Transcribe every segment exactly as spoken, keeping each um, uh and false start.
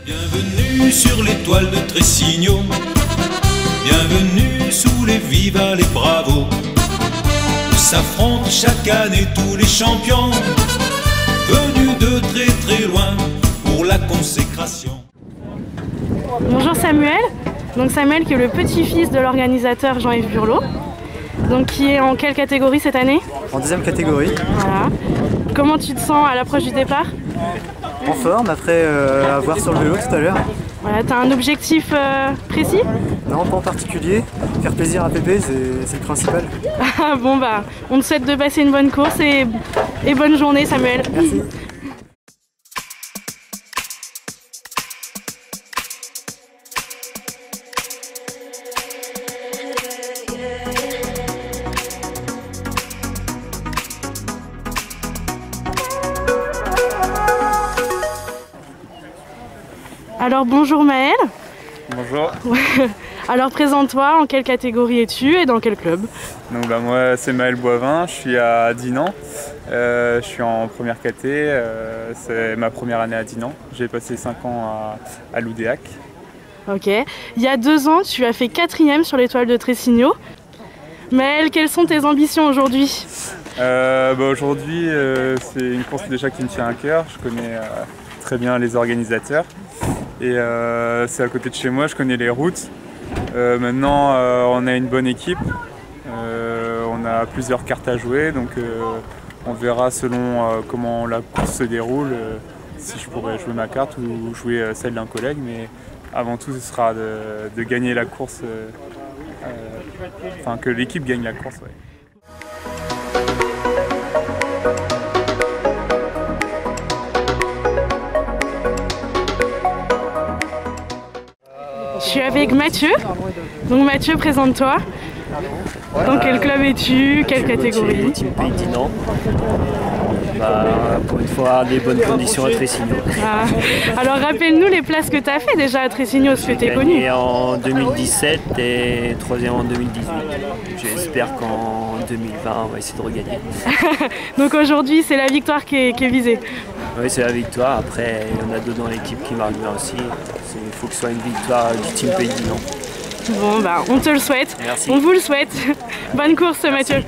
Bienvenue sur l'étoile de Tressigno, bienvenue sous les vivas, les bravos, où s'affrontent chaque année tous les champions, venus de très très loin pour la consécration. Bonjour Samuel, donc Samuel qui est le petit-fils de l'organisateur Jean-Yves Burlot, donc qui est en quelle catégorie cette année? En deuxième catégorie. Voilà. Comment tu te sens à l'approche du départ? En forme, après euh, avoir sur le vélo tout à l'heure. Voilà, t'as un objectif euh, précis? Non, pas en particulier. Faire plaisir à Pépé, c'est le principal. Bon bah, on te souhaite de passer une bonne course et, et bonne journée Samuel. Merci. Alors bonjour Maël. Bonjour. Alors présente-toi, en quelle catégorie es-tu et dans quel club? Donc bah moi c'est Maël Boivin, je suis à Dinan, euh, je suis en première caté, euh, c'est ma première année à Dinan, j'ai passé cinq ans à, à l'Oudéac. Ok, il y a deux ans tu as fait quatrième sur l'étoile de Tressigno. Maël, quelles sont tes ambitions aujourd'hui? euh, bah Aujourd'hui euh, c'est une course déjà qui me tient à cœur, je connais euh, très bien les organisateurs. Et euh, c'est à côté de chez moi, je connais les routes. Euh, maintenant, euh, on a une bonne équipe, euh, on a plusieurs cartes à jouer, donc euh, on verra selon euh, comment la course se déroule, euh, si je pourrais jouer ma carte ou jouer euh, celle d'un collègue. Mais avant tout, ce sera de, de gagner la course, euh, euh, enfin que l'équipe gagne la course. Ouais. Je suis avec Mathieu. Donc Mathieu, présente-toi. Dans quel club es-tu? Quelle catégorie? Team Pays Dinan. Bah, pour une fois, des bonnes conditions à Tressigno. Ah. Alors rappelle-nous les places que tu as fait déjà à Tressigno, parce que tu es connu. En deux mille dix-sept et troisième en deux mille dix-huit. J'espère qu'en deux mille vingt, on va essayer de regagner. Donc aujourd'hui, c'est la victoire qui est, qui est visée. Oui, c'est la victoire. Après, il y en a deux dans l'équipe qui marquent bien aussi. Il faut que ce soit une victoire du Team Pays Dinan. Bon, bah, on te le souhaite. Merci. On vous le souhaite. Bonne course, Merci. Mathieu.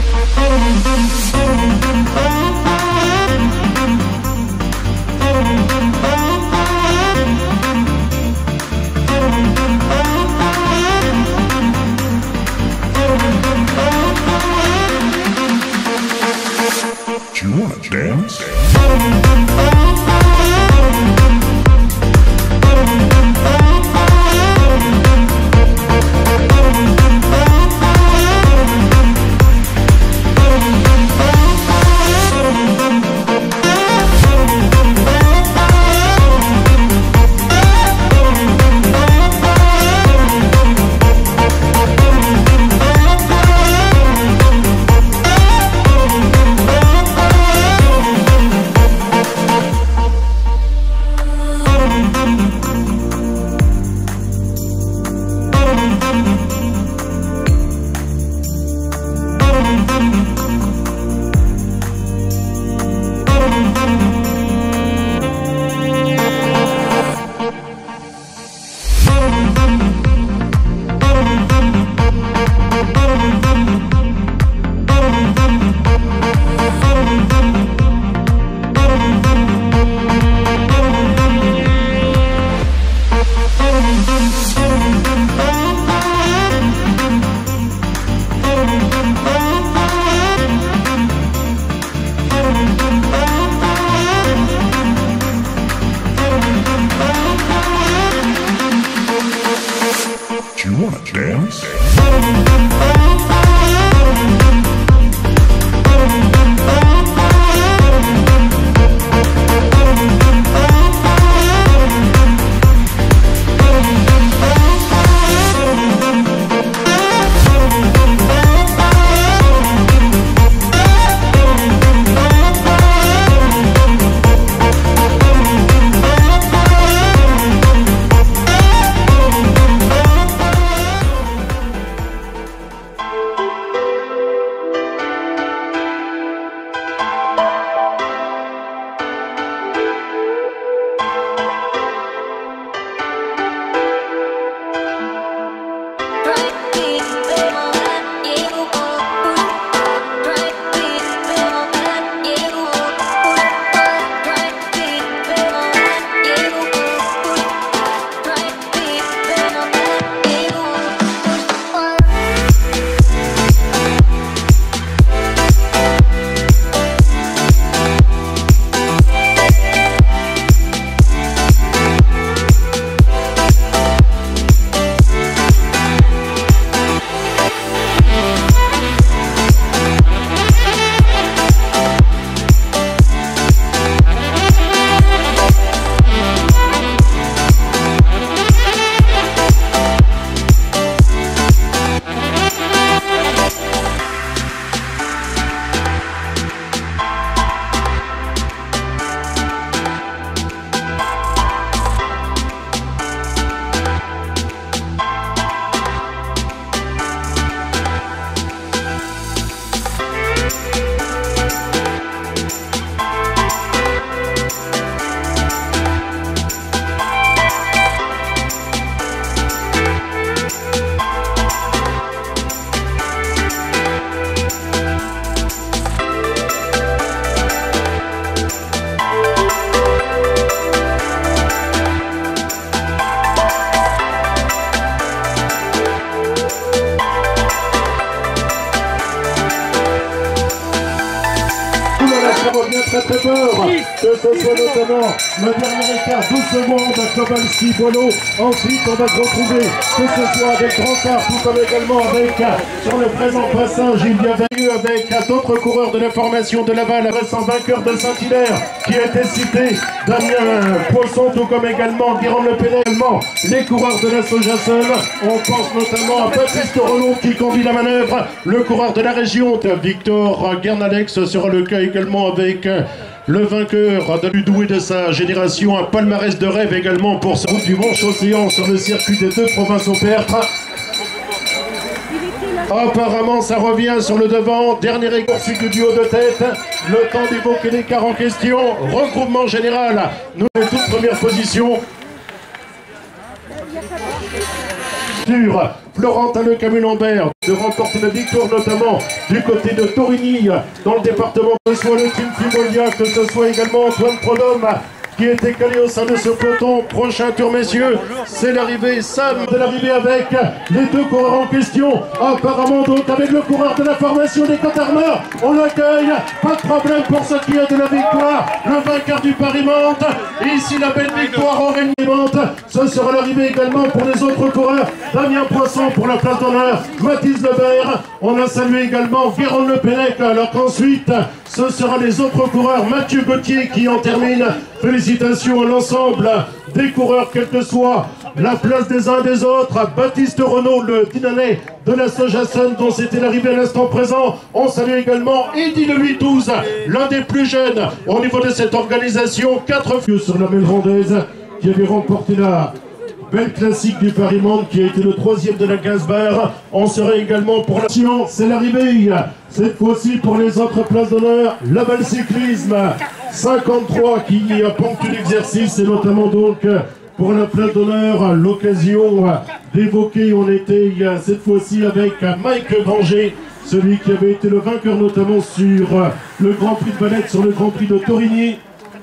Do you wanna dance? Do you wanna dance? Ça revient très très fort, que ce soit notamment le dernier écart doucement de Kowalski Boileau. Ensuite on va se retrouver, que ce soit avec Dransart tout comme également avec, sur le présent passage, il y avait eu avec d'autres coureurs de la formation de Laval, le récent vainqueur de Saint-Hilaire qui a été cité, Damien Poisson, tout comme également Guérande Le Pénet, également les coureurs de la Sojason. On pense notamment à Patrice Torelon qui conduit la manœuvre, le coureur de la région, Victor Guernalex sera le cas également avec le vainqueur de Ludou et de sa génération, un palmarès de rêve également pour sa route du Manche-Océan sur le circuit des deux provinces au Pertre. Apparemment ça revient sur le devant, dernier écart du duo de tête, le temps d'évoquer l'écart en question, regroupement général, nous les toutes premières positions. Florentin Le Camulambert de remporter la victoire notamment du côté de Torigny dans le département, que ce soit le team Fimolia, que ce soit également Antoine Prodhomme qui était calé au sein de ce peloton. Prochain tour, messieurs, c'est l'arrivée, Sam de l'arrivée avec les deux coureurs en question. Apparemment donc avec le coureur de la formation des Cotarmeurs, on l'accueille, pas de problème pour ce qui est de la victoire, le vainqueur du Paris-Mantes. Ici la belle victoire Aurélie Mantes. Ce sera l'arrivée également pour les autres coureurs. Damien Poisson pour la place d'honneur, Mathis Lebert. On a salué également Guéron Le Pennec, alors qu'ensuite ce sera les autres coureurs. Mathieu Gauthier qui en termine. Félicitations à l'ensemble des coureurs, quelle que soit la place des uns et des autres. Baptiste Renaud, le Dinanais de la Sojason, dont c'était l'arrivée à l'instant présent. On salue également Eddy le huit douze, l'un des plus jeunes au niveau de cette organisation. Quatre vieux sur la Melrandaise qui avait remporté la belle classique du Paris-Mantes, qui a été le troisième de la Gainsbar. On serait également pour l'action, c'est l'arrivée, cette fois-ci pour les autres places d'honneur, la balle cyclisme cinquante-trois qui a ponctué l'exercice, et notamment donc pour la place d'honneur, l'occasion d'évoquer, on était cette fois-ci avec Mike Granger, celui qui avait été le vainqueur notamment sur le Grand Prix de Valette, sur le Grand Prix de Torigny.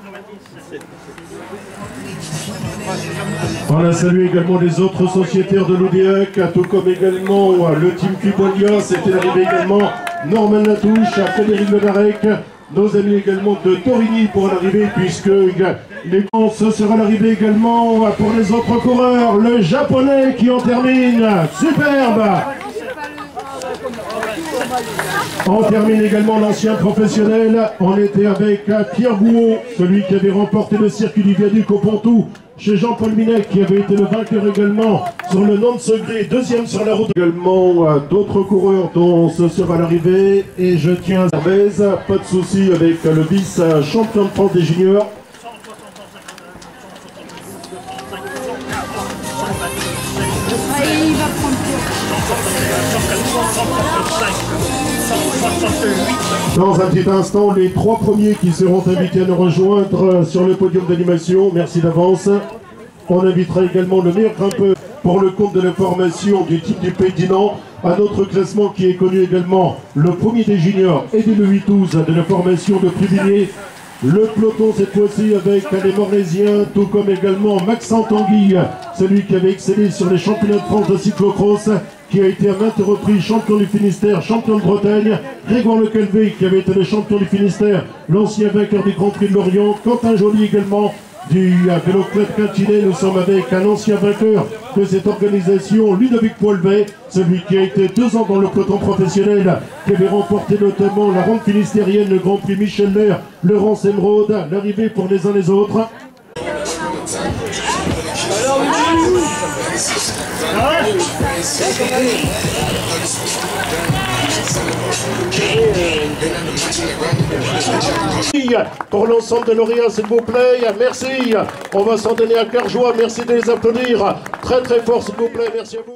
On a salué également les autres sociétaires de l'O D E C, tout comme également le team Fimolia. C'était l'arrivée également Norman Latouche, Frédéric Lenarec, nos amis également de Torigny pour l'arrivée, puisque les ce sera l'arrivée également pour les autres coureurs. Le japonais qui en termine, superbe. On termine également l'ancien professionnel. On était avec Pierre Bouot, celui qui avait remporté le circuit du Viaduc au Pontoux chez Jean-Paul Minet, qui avait été le vainqueur également sur le Nantes-Segré, deuxième sur la route. Également euh, d'autres coureurs dont ce sera l'arrivée. Et je tiens à Hermès, pas de souci avec le vice-champion de France des juniors. Dans un petit instant, les trois premiers qui seront invités à nous rejoindre sur le podium d'animation, merci d'avance. On invitera également le meilleur grimpeur pour le compte de la formation du type du Pays d'Inan. Un autre classement qui est connu également, le premier des juniors et du huit douze de la formation de Privigné. Le peloton cette fois-ci avec les Morlaisiens, tout comme également Maxence Tanguy, celui qui avait excellé sur les championnats de France de cyclocross, qui a été à maintes reprises champion du Finistère, champion de Bretagne. Grégoire Le Calvé, qui avait été le champion du Finistère, l'ancien vainqueur du Grand Prix de Lorient. Quentin Joly également du vélo club Quintinet. Nous sommes avec un ancien vainqueur de cette organisation, Ludovic Poilvet, celui qui a été deux ans dans le peloton professionnel, qui avait remporté notamment la ronde finistérienne, le Grand Prix Michel Maire, Laurence Emeraude. L'arrivée pour les uns les autres. Pour l'ensemble de lauréats, s'il vous plaît, merci. On va s'en donner à cœur joie, merci de les applaudir très très fort, s'il vous plaît, merci à vous.